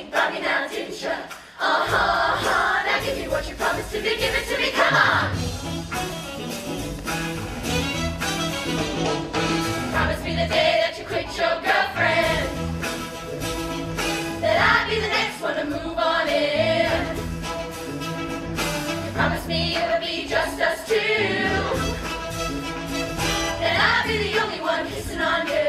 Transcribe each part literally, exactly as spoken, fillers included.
think about me now, didn't you? Uh-huh, uh-huh, now give me what you promised to me, give it to me, come on! Promise me the day that you quit your girlfriend, that I'd be the next one to move on in. You promise me it'll be just us two, that I'll be the only one kissing on you.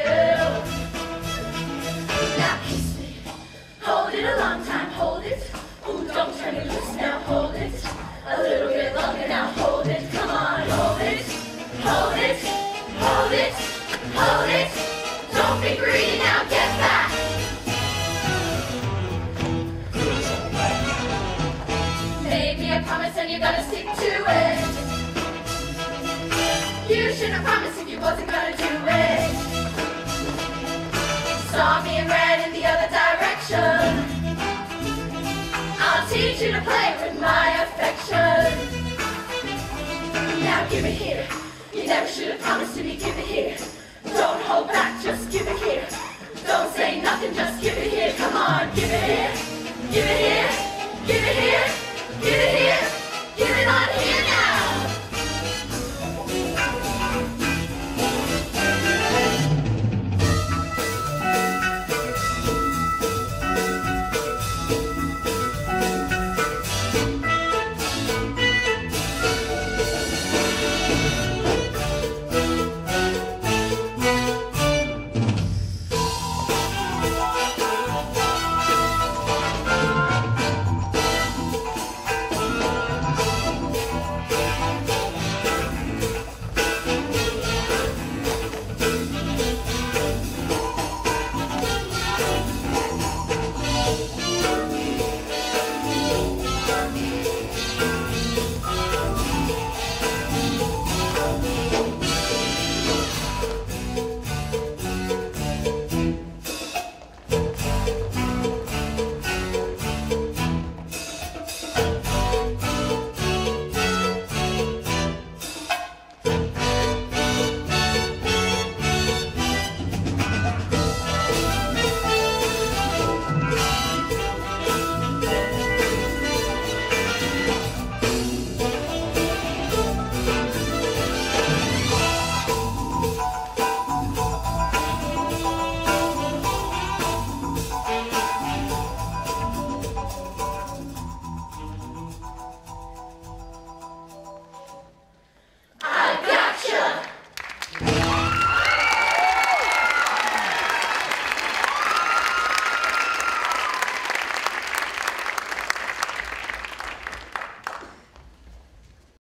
Now kiss me, hold it a long time, hold it. Ooh, don't turn it loose now, hold it. A little bit longer now, hold it. Come on, hold it, hold it, hold it, hold it. Don't be greedy now, get back. Made me a promise and you gotta stick to it. You should have promised if you wasn't gonna do it. Saw me in red in the other direction. I'll teach you to play with my affection. Now give it here. You never should have promised to me, give it here. Don't hold back, just give it here. Don't say nothing, just give it here. Come on, give it here.